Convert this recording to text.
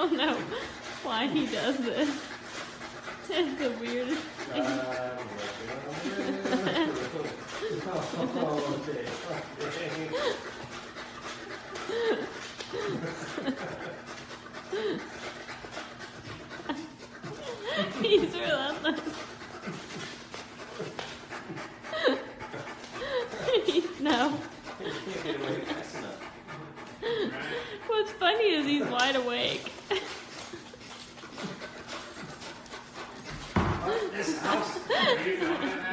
don't know why he does this. It's the weirdest thing. He's relentless. No. What's funny is he's wide awake. This house.